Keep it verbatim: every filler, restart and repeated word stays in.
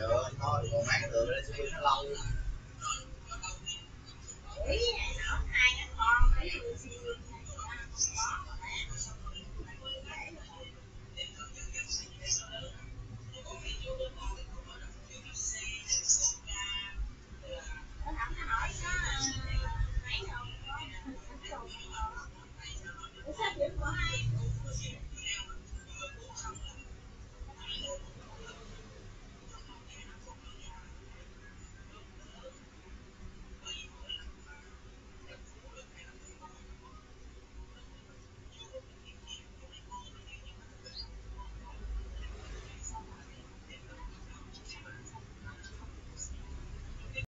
được thôi, còn mấy cái tượng lên xê pê nó lâu. Ủa, nó hai cái con